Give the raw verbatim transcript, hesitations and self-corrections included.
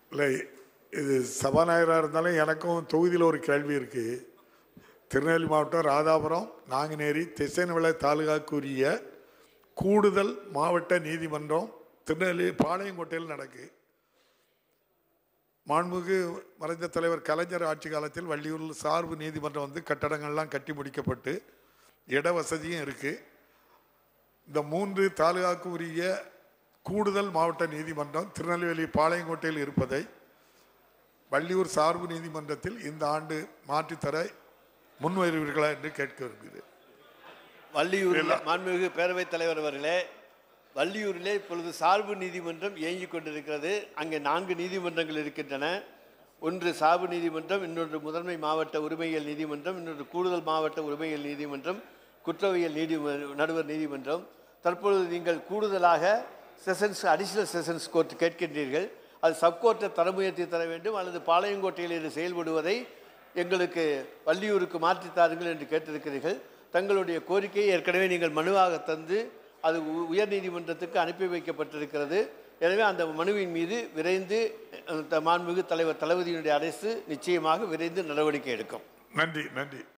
இல்லை, இது சபாநாயகராக இருந்தாலும் எனக்கும் தொகுதியில் ஒரு கேள்வி இருக்குது. திருநெல்வேலி மாவட்டம் ராதாபுரம் நாங்குநேரி திசைநவிளை தாலுகாக்குரிய கூடுதல் மாவட்ட நீதிமன்றம் திருநெல்வேலி பாளையங்கோட்டையில் நடக்கு. மாண்புமிகு மறைந்த தலைவர் கலைஞர் ஆட்சி காலத்தில் வள்ளியூரில் சார்பு நீதிமன்றம் வந்து கட்டடங்கள்லாம் கட்டி முடிக்கப்பட்டு இட வசதியும் இருக்குது. இந்த மூன்று தாலுகாக்கு உரிய கூடுதல் மாவட்ட நீதிமன்றம் திருநெல்வேலி பாளையங்கோட்டையில் இருப்பதை வள்ளியூர் சார்பு நீதிமன்றத்தில் இந்த ஆண்டு மாற்றித்தர முன்வருவீர்களா என்று கேட்க விரும்புகிறேன். வள்ளியூரில் மாண்புமிகு பேரவைத் தலைவர் அவர்களே, வள்ளியூரிலே இப்பொழுது சார்பு நீதிமன்றம் இயங்கிக் கொண்டிருக்கிறது. அங்கே நான்கு நீதிமன்றங்கள் இருக்கின்றன. ஒன்று சார்பு நீதிமன்றம், இன்னொன்று முதன்மை மாவட்ட உரிமையியல் நீதிமன்றம், இன்னொன்று கூடுதல் மாவட்ட உரிமையியல் நீதிமன்றம், குற்றவியல் நீதி நடுவர் நீதிமன்றம். தற்பொழுது நீங்கள் கூடுதலாக செஷன்ஸ் அடிஷனல் செஷன்ஸ் கோர்ட் கேட்கின்றீர்கள். அது சப்கோர்ட்டை தரமுயர்த்தி தர வேண்டும் அல்லது பாளையங்கோட்டையில் இருந்து செயல்படுவதை எங்களுக்கு வள்ளியூருக்கு மாற்றித்தாருங்கள் என்று கேட்டிருக்கிறீர்கள். தங்களுடைய கோரிக்கையை ஏற்கனவே நீங்கள் மனுவாக தந்து அது உயர் நீதிமன்றத்துக்கு அனுப்பி வைக்கப்பட்டிருக்கிறது. எனவே அந்த மனுவின் மீது விரைந்து மாண்புமிகு தலைவர் தளபதியினுடைய அரசு நிச்சயமாக விரைந்து நடவடிக்கை எடுக்கும். நன்றி நன்றி.